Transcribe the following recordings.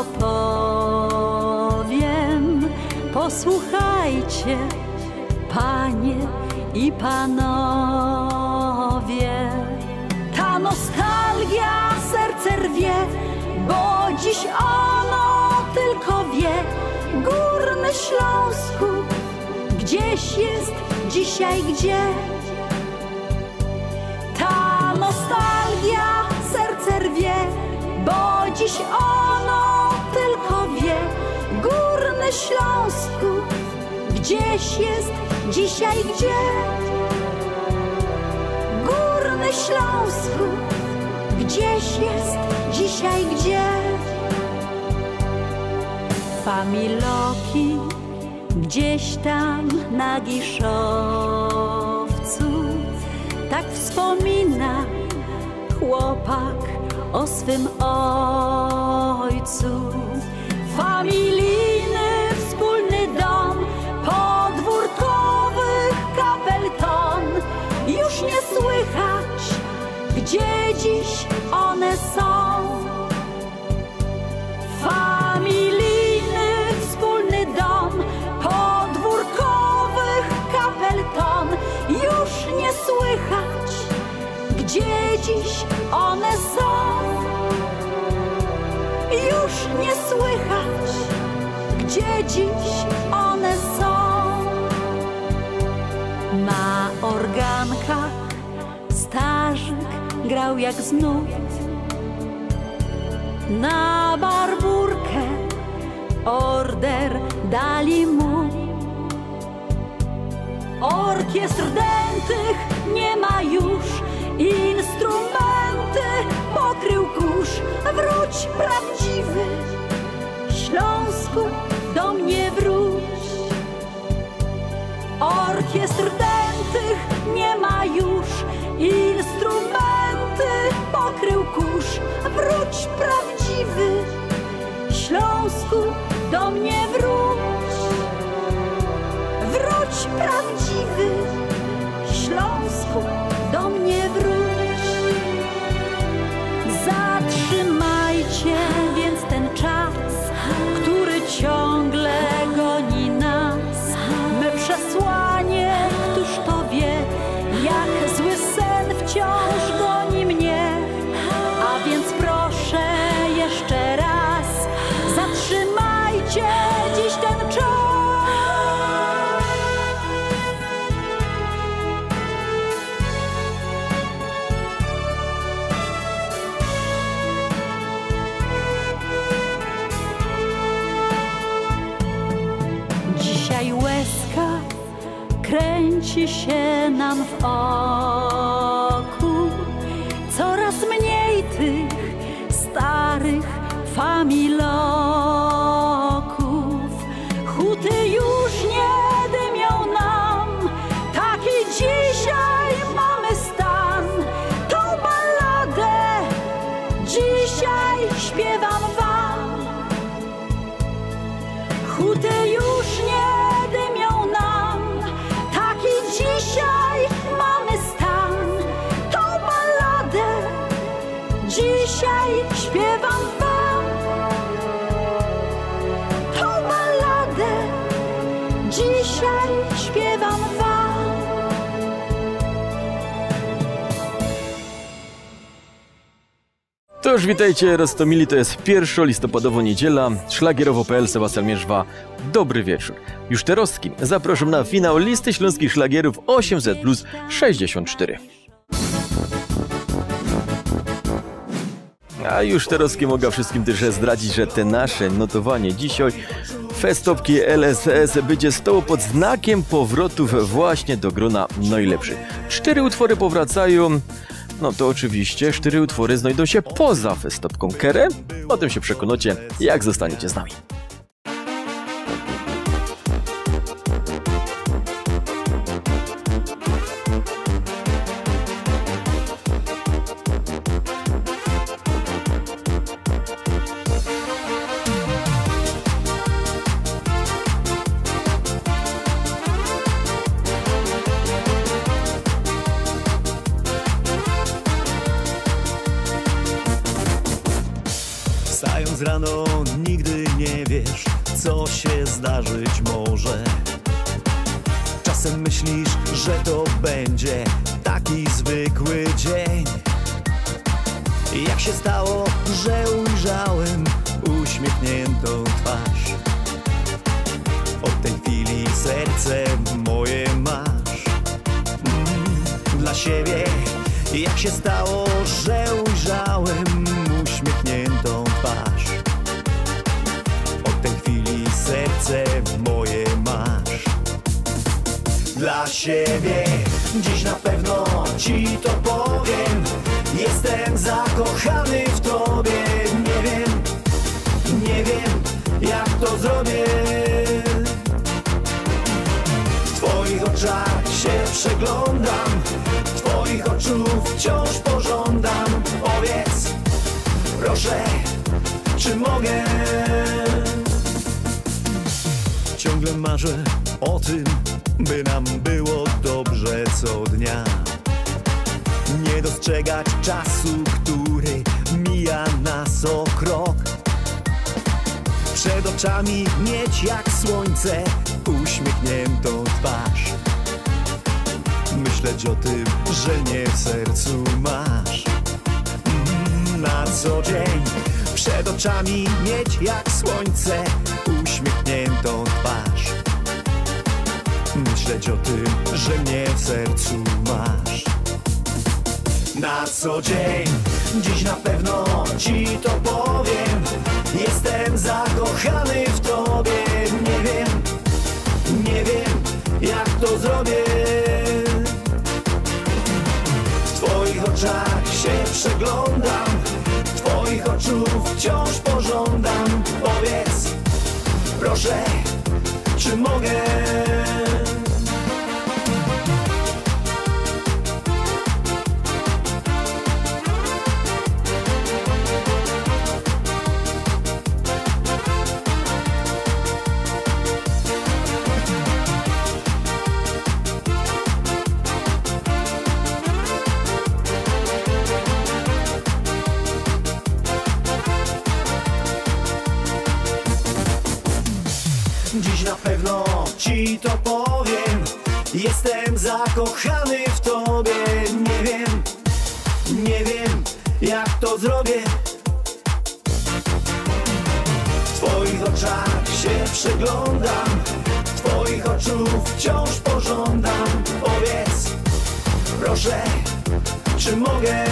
opowiem. Posłuchajcie, panie i panowie. Ta nostalgia serce rwie, bo dziś ono tylko wie. Górny Śląsku gdzieś jest dzisiaj gdzie. Ta nostalgia serce rwie, bo dziś ono tylko wie. Górny Śląsku gdzieś jest dzisiaj gdzie. Górny Śląsku gdzieś jest dzisiaj gdzie. Familoki gdzieś tam na Giszowcu, tak wspomina chłopak o swym ojcu. Familijny wspólny dom, podwórkowych kapelton. Już nie słychać, gdzie dziś one są. Familijny wspólny dom, podwórkowych kapelton. Już nie słychać, gdzie dziś one są. Już nie słychać, gdzie dziś one są. Na organkach starzyk grał jak znów. Na barburkę order dali mu. Orkiestr dętych nie ma już, instrumenty pokrył kurz. Wróć prawdziwy Śląsku, do mnie wróć. Orkiestr dętych nie ma już, instrumenty pokrył kurz. Wróć prawdziwy Śląsku, do mnie wróć. Wróć prawdziwy Śląsku, do mnie wróć. Zatrzymajcie więc ten czas, który ciągle goni nas. Me przesłanie, któż to wie, jak zły sen wciąż goni mnie. A więc proszę jeszcze raz, zatrzymajcie dziś ten czas. Dzisiaj łezka kręci się nam w oku. Coraz mniej tych starych familoków. Huty już nie dymią nam, taki dzisiaj mamy stan. Tą balladę dzisiaj śpiewam wam. Huty już nie dymią nam, taki dzisiaj mamy stan. Tą balladę dzisiaj śpiewam wam. Tą balladę dzisiaj śpiewam wam. To już witajcie, Roztomili, to jest 1 listopadowa niedziela, szlagierowo.pl, Sebastian Mierzwa, dobry wieczór. Już Terowski zapraszam na finał listy śląskich szlagierów 800 plus 64. A już Terowski mogę wszystkim też zdradzić, że te nasze notowanie dzisiaj festopki LSS będzie stało pod znakiem powrotów właśnie do grona najlepszych. 4 utwory powracają. No to oczywiście 4 utwory znajdą się poza festopką Kerę. O tym się przekonacie, jak zostaniecie z nami. z rano nigdy nie wiesz, co się zdarzyć może. Czasem myślisz, że to będzie taki zwykły dzień. Jak się stało, że ujrzałem uśmiechniętą twarz? Od tej chwili serce moje masz dla siebie. Jak się stało, że ujrzałem uśmiechniętą twarz? Od tej chwili serce moje masz dla siebie. Dziś na pewno ci to powiem, jestem zakochany w tobie. Nie wiem jak to zrobię. W twoich oczach się przeglądam, twoich oczu wciąż pożądam. Powiedz, proszę, czy mogę? Ciągle marzę o tym, by nam było dobrze co dnia. Nie dostrzegać czasu, który mija nas o krok. Przed oczami mieć jak słońce uśmiechniętą twarz. Myśleć o tym, że mnie w sercu masz na co dzień. Przed oczami mieć jak słońce uśmiechniętą twarz. Myśleć o tym, że mnie w sercu masz na co dzień. Dziś na pewno ci to powiem, jestem zakochany w tobie. Nie wiem jak to zrobię. W twoich oczach się przeglądam, twoich oczu wciąż pożądam. Powiedz, proszę, czy mogę? Dziś na pewno ci to powiem, jestem zakochany w tobie. Nie wiem jak to zrobię. W twoich oczach się przeglądam, twoich oczu wciąż pożądam. Powiedz, proszę, czy mogę?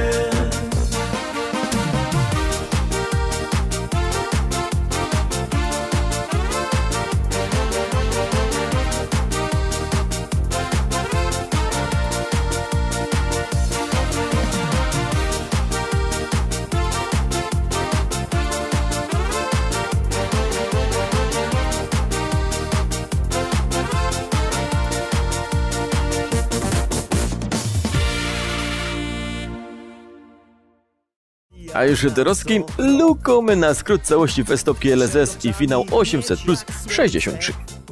A już dorosłym lukamy na skrót całości festopki LSS i finał 800 plus 63.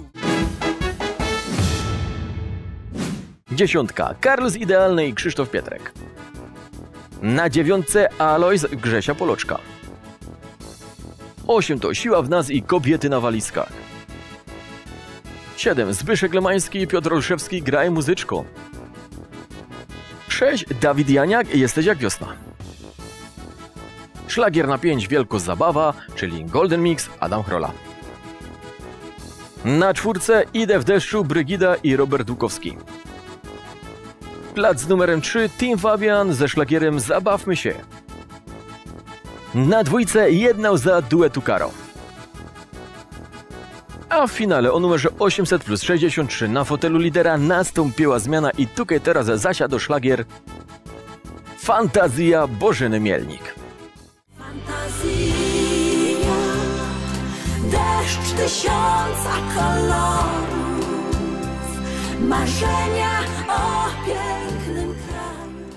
Dziesiątka Carlos Idealny i Krzysztof Pietrek. Na dziewiątce Alois Grzesia Poloczka. 8 to Siła w nas i Kobiety na walizkach. 7 Zbyszek Lemański i Piotr Olszewski Graj muzyczką. 6 Dawid Janiak Jesteś jak wiosna. Szlagier na 5 Wielko Zabawa, czyli Golden Mix Adam Chrola. Na 4 Idę w deszczu Brygida i Robert Dłukowski. Plac z numerem 3 Team Fabian ze szlagierem Zabawmy się. Na 2 Jedna łza duetu Karo. A w finale o numerze 800 plus 63 na fotelu lidera nastąpiła zmiana i tutaj teraz zasiadł szlagier Fantazja Bożeny Mielnik. Fantazja, deszcz tysiąca kolorów, marzenia o pięknym kraju.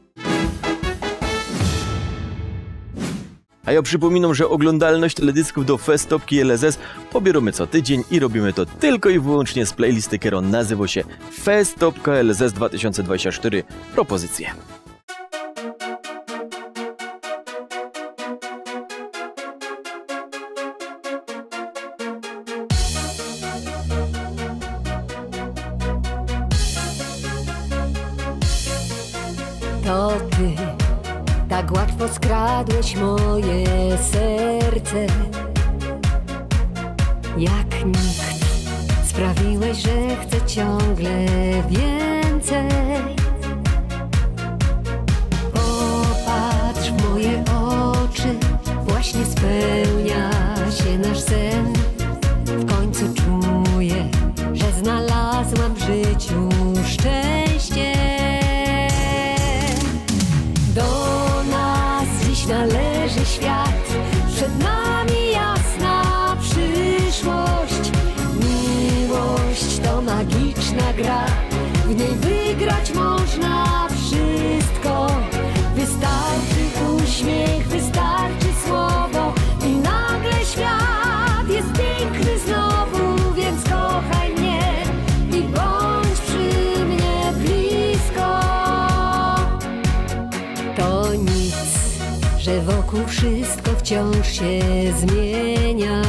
A ja przypominam, że oglądalność teledysków do Festopki LSS pobieramy co tydzień i robimy to tylko i wyłącznie z playlisty, która nazywa się Festopka LSS 2024 Propozycje. To ty tak łatwo skradłeś moje serce. Jak nikt sprawiłeś, że chcę ciągle więcej. Popatrz w moje oczy, właśnie spełnia się nasz sen. W końcu czuję, że znalazłam w życiu szczęście. Do nas dziś należy świat, przed nami jasna przyszłość. Miłość to magiczna gra, w niej wygrać można wszystko. Wystarczy uśmiech, wystarczy słowo i nagle świat jest piękny znowu. Więc kochaj mnie i bądź przy mnie blisko. To nic, że wokół wszystko wciąż się zmienia.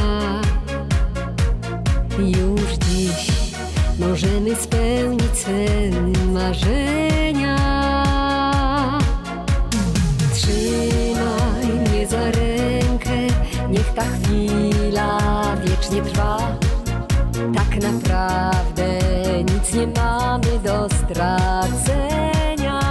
Już dziś możemy spełnić swe marzenia. Trzymaj mnie za rękę, niech ta chwila wiecznie trwa. Tak naprawdę nic nie mamy do stracenia.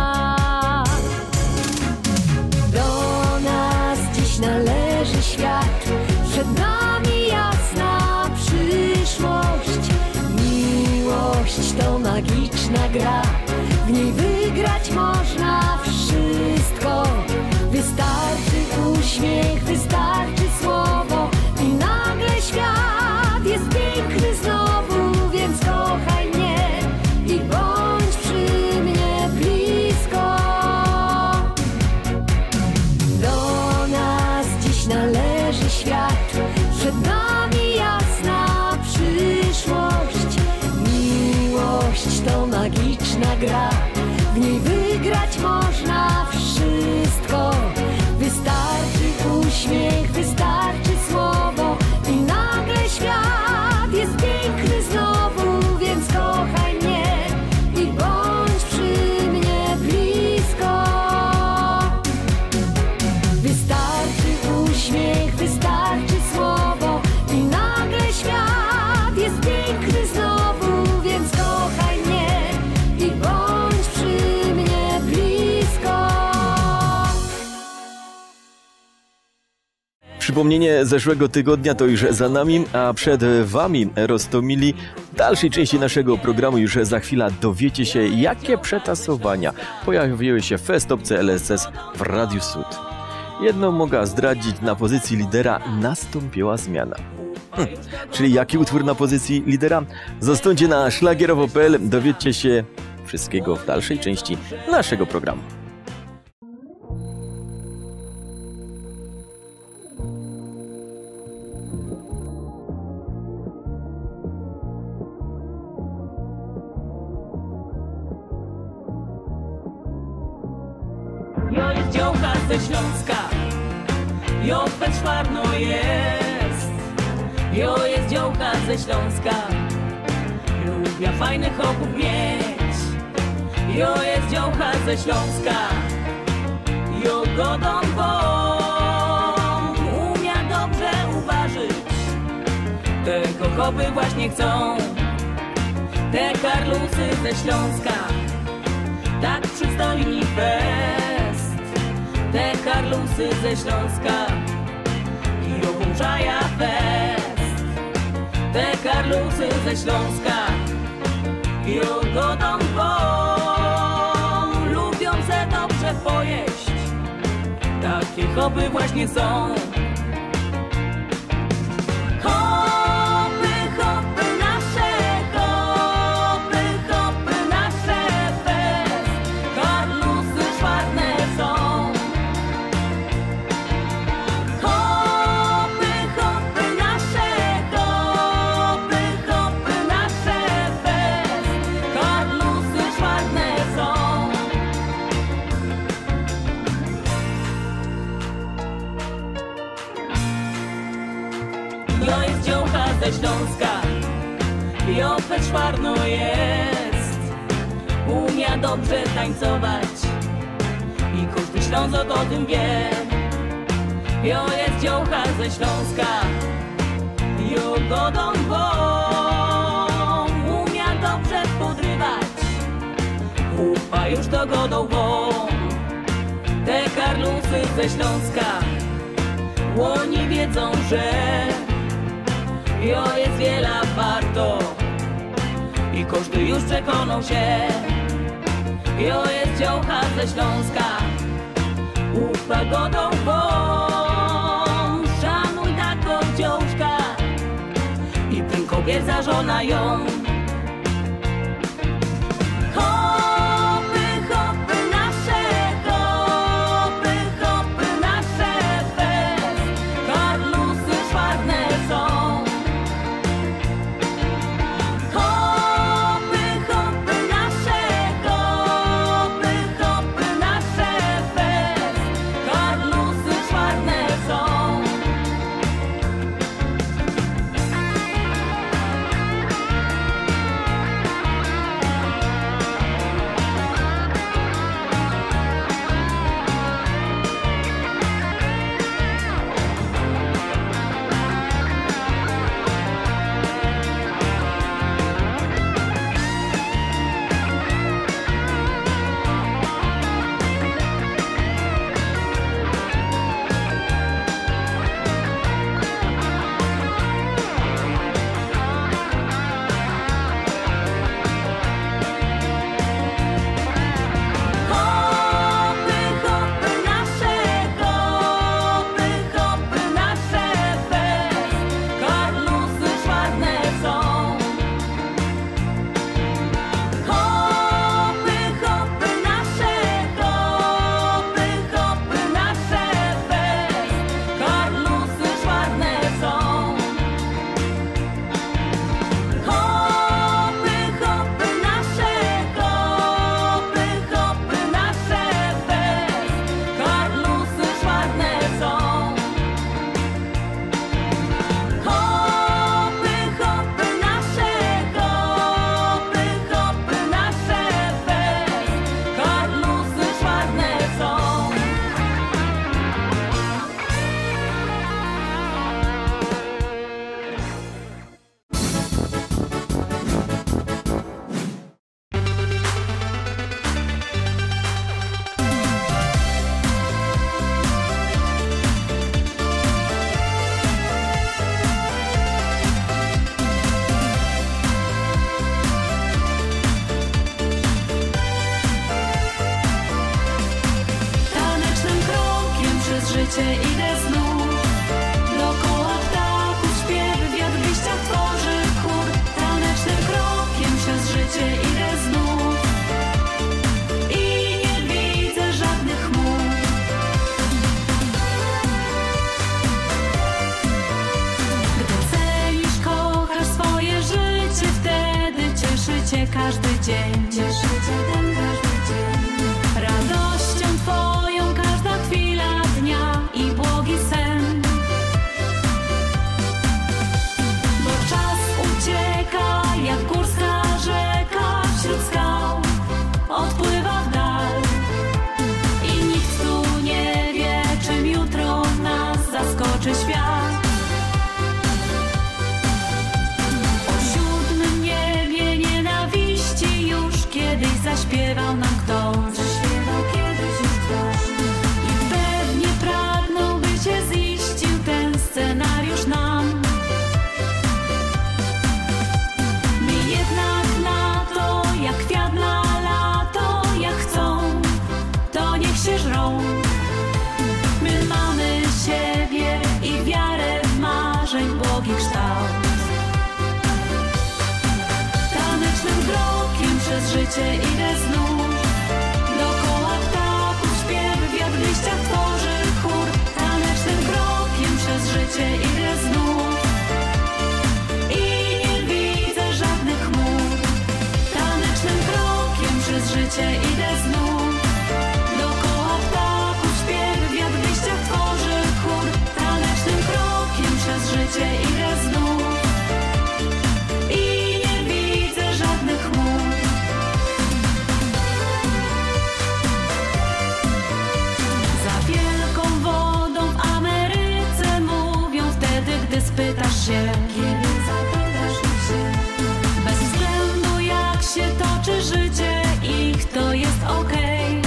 Do nas dziś należy świat, przed nami jasna przyszłość. Miłość to magiczna gra, w niej wygrać można wszystko. Wystarczy uśmiech, wystarczy słowo i nagle świat jest piękny znowu. Więc kochaj mnie i bądź przy mnie blisko. Do nas dziś należy świat, przed nami jasna przyszłość. Miłość to magiczna gra, w niej wygrać można wszystko. Wystarczy uśmiech, wystarczy słowo i nagle świat jest piękny znowu. Więc kochaj mnie i bądź przy mnie blisko. Wystarczy uśmiech, wystarczy słowo i nagle świat jest piękny znowu. Więc kochaj mnie i bądź przy mnie blisko. Przypomnienie zeszłego tygodnia to już za nami, a przed wami Rostomili. W dalszej części naszego programu już za chwilę dowiecie się, jakie przetasowania pojawiły się w festopce LSS w Radiu Sud. Jedno mogę zdradzić, na pozycji lidera nastąpiła zmiana. Czyli jaki utwór na pozycji lidera? Zostańcie na szlagierowo.pl, dowiedzcie się wszystkiego w dalszej części naszego programu. Jo jest dziołcha ze Śląska, jo Petszwarno jest. Jo jest dziołcha ze Śląska, lubię fajnych chłopów mieć. Jo jest dziołcha ze Śląska, jo godą umia dobrze uważać. Tego chłopy właśnie chcą, te karlusy ze Śląska, tak przystojni fest. Te karlusy ze Śląska i obłączaja fest. Te karlusy ze Śląska i ogodą lubią se dobrze pojeść. Takie chopy właśnie są. Jo jest dziołcha ze Śląska, jo Petszwarno jest. Umia dobrze tańcować, i każdy Ślązok o tym wie. Jo jest dziołcha ze Śląska, jo godą umia dobrze podrywać, upa już do godą te karlusy ze Śląska, łoni wiedzą, że jo jest wiela warto i każdy już przekonał się. Jo jest dziołcha ze Śląska, upa godą szanuj taką dziołczka i ten kobiet za żona ją. Hopy, hopy nasze, hopy, hopy nasze, fest, karlusy czarne są. Hopy, hopy nasze, hopy, hopy nasze, fest, karlusy czarne są. Idę znów, dookoła ptaków śpiew, wiatr w liściach tworzy chór. Tanecznym krokiem przez życie idę znów i nie widzę żadnych chmur. Gdy cenisz, kochasz swoje życie, wtedy cieszy cię każdy dzień. Cieszy cię ten każdy dzień. Radością twoją każda chwila dnia i błogi sen. Bo czas ucieka jak górska rzeka wśród skał, odpływa w dal i nikt tu nie wie, czym jutro nas zaskoczy świat. O siódmym niebie nienawiści już kiedyś zaśpiewał nam ktoś. Scenariusz nam. My jednak na to, jak kwiat na lato, jak chcą, to niech się żrą. My mamy siebie i wiarę w marzeń błogi kształt. Tanecznym krokiem przez życie idę znów, dookoła ptaków śpiew, wiatr w liściach tworzy chór. Tanecznym krokiem przez życie idę znów i nie widzę żadnych chmur. Tanecznym krokiem przez życie idę znów, dookoła ptaków śpiew, wiatr w liściach tworzy chór. Tanecznym krokiem przez życie idę znów i nie widzę żadnych chmur. jest okej.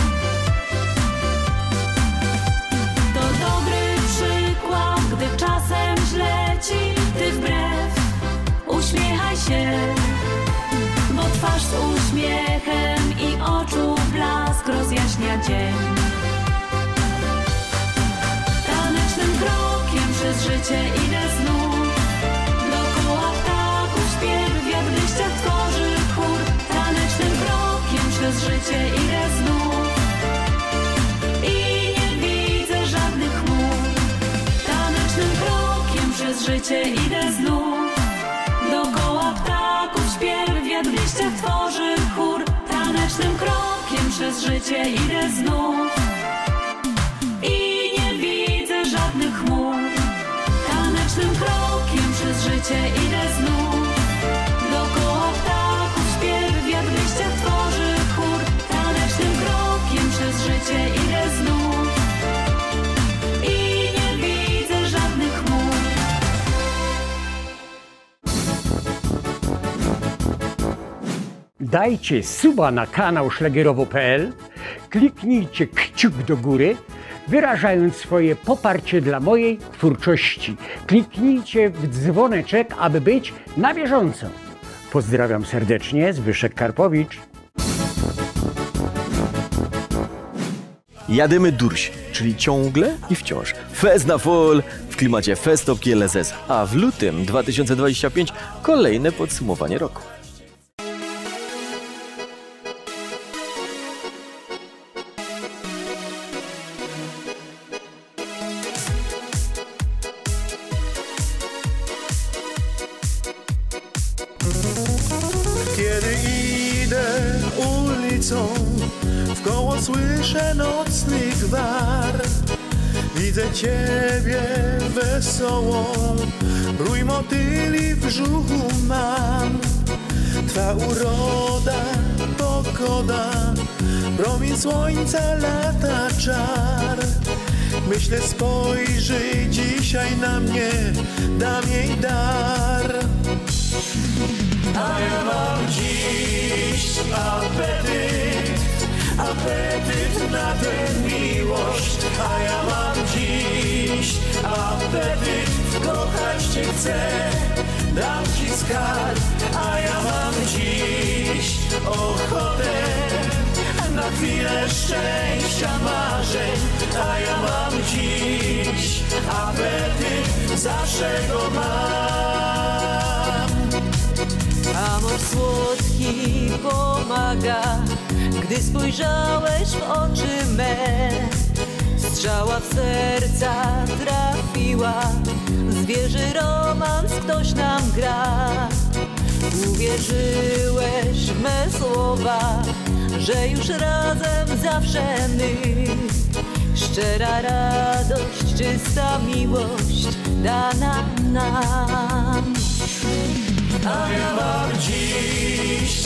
To dobry przykład, gdy czasem źle ci, ty wbrew uśmiechaj się, bo twarz z uśmiechem i oczu blask rozjaśnia dzień. Tanecznym krokiem przez życie idę znów, dookoła ptaków śpiew, wiatr w liściach tworzy chór. Tanecznym krokiem przez życie idę znów i nie widzę żadnych chmur. Tanecznym krokiem przez życie idę znów, dookoła ptaków śpiew, wiatr w liściach tworzy chór. Tanecznym krokiem przez życie idę znów i nie widzę żadnych chmur. Tanecznym krokiem przez życie idę znów, dookoła ptaków śpiew, wiatr w liściach tworzy chór. Tanecznym krokiem przez życie idę znów i nie widzę żadnych chmur. Dajcie suba na kanał szlagierowo.pl, kliknijcie kciuk do góry, wyrażając swoje poparcie dla mojej twórczości. Kliknijcie w dzwoneczek, aby być na bieżąco. Pozdrawiam serdecznie, Zbyszek Karpowicz. Jadymy durś, czyli ciągle i wciąż. Fest na Fall w klimacie Festopki LSS, a w lutym 2025 kolejne podsumowanie roku. Kiedy idę ulicą, wkoło słyszę nocny gwar. Widzę ciebie wesołą, rój motyli w brzuchu mam. Twa uroda, pogoda, promień słońca, lata czar. Myślę, spojrzyj dzisiaj na mnie, dam jej dar. A ja mam dziś apetyt na tę miłość. A ja mam dziś apetyt, kochać cię chcę, dam ci skarb. A ja mam dziś ochotę na chwilę szczęścia, marzeń. A ja mam dziś apetyt, zawsze go mam. Amor słodki pomaga, gdy spojrzałeś w oczy me. Strzała w serca trafiła, zwierzy romans ktoś nam gra. Uwierzyłeś w me słowa, że już razem zawsze my. Szczera radość, czysta miłość dana nam. A ja mam dziś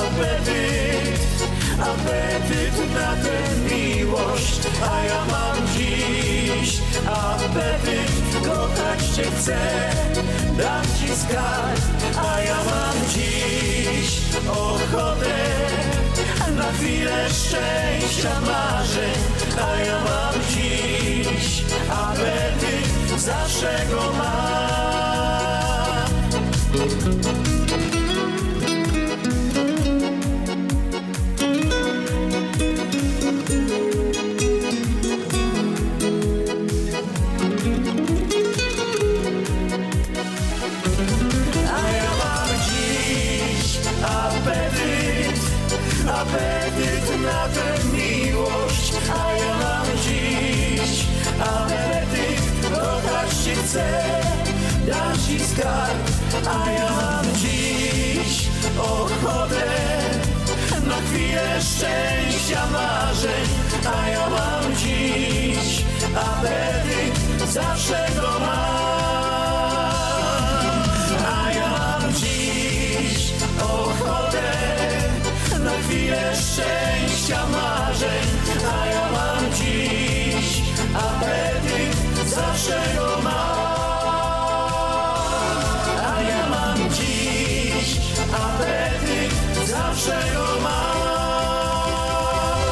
apetyt na tę miłość. A ja mam dziś apetyt, kochać cię chcę, dam ci skarb. A ja mam dziś ochotę na chwilę szczęścia, marzeń. A ja mam dziś apetyt, zawsze go mam. Apetyt na tę miłość. A ja mam dziś apetyt, kochać cię chcę, dam ci skarb. A ja mam dziś ochotę na chwilę szczęścia, marzeń. A ja mam dziś apetyt, zawsze go mam. A ja mam dziś ochotę na chwilę szczęścia, marzeń. A ja mam dziś apetyt, zawsze go mam. A ja mam dziś apetyt, zawsze go mam.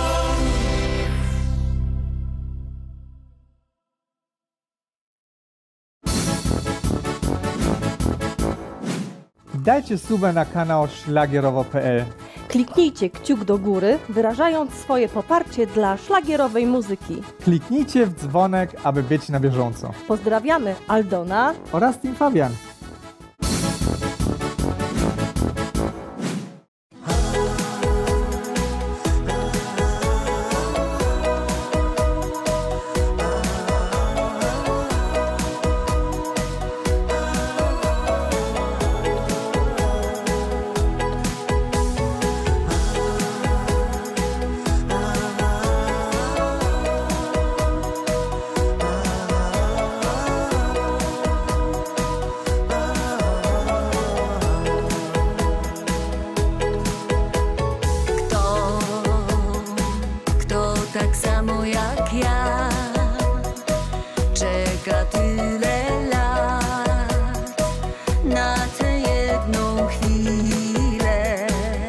dajcie suba na kanał szlagierowo.pl. Kliknijcie kciuk do góry, wyrażając swoje poparcie dla szlagierowej muzyki. Kliknijcie w dzwonek, aby być na bieżąco. Pozdrawiamy Aldona Oraz Team Fabian. Tak samo jak ja, czeka tyle lat na tę jedną chwilę.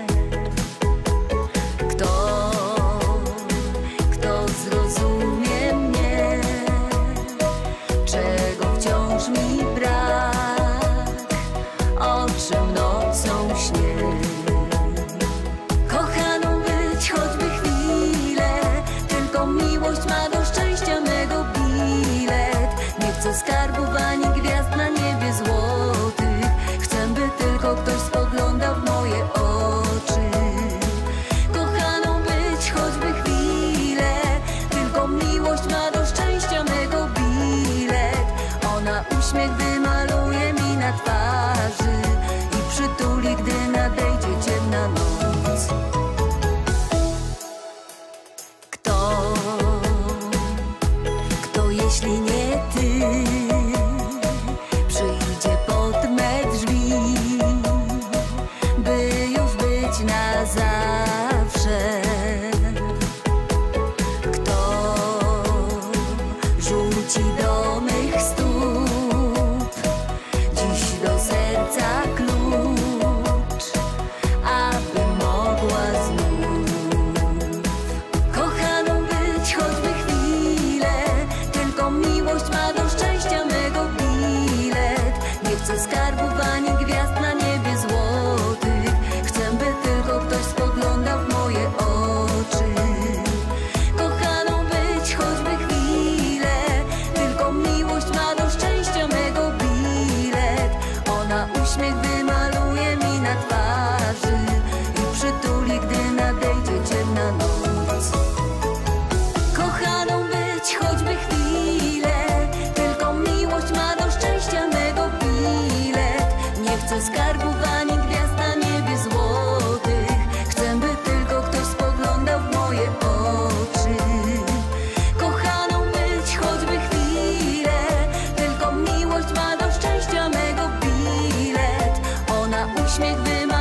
Kto zrozumie mnie, czego wciąż mi brak, o czym nocą śnię. Kochaną być choćby chwilę, miłość ma do szczęścia mego bilet. Nie chcę skarbów ani gwiazd na niebie złotych. Chcę, by tylko ktoś spoglądał w moje oczy. Kochaną być choćby chwilę, tylko miłość ma do szczęścia mego bilet. Ona uśmiech wymaluje mi na twarzy i przytuli, gdy nadejdzie ciemna noc. Jeśli nie ty, przyjdzie pod me drzwi, by już być na zawsze. Kto rzuci do mych stóp dziś do serca klucz, aby mogła znów kochaną być choćby chwilę. Miłość ma do szczęścia mego bilet. Nie chcę skarbów ani gwiazd na niebie złotych. Chcę, by tylko ktoś spoglądał w moje oczy. Kochaną być choćby chwilę, tylko miłość ma do szczęścia mego bilet. Ona uśmiech wymaluje mi na twarzy i przytuli, gdy nadejdzie ciemna noc. Kochaną być choćby chwilę, tylko miłość ma do szczęścia mego bilet. Nie chcę skarbów ani gwiazd na niebie złotych. Chcę, by tylko ktoś spoglądał w moje oczy. Kochaną być choćby chwilę, tylko miłość ma do szczęścia mego bilet. Ona uśmiech wyma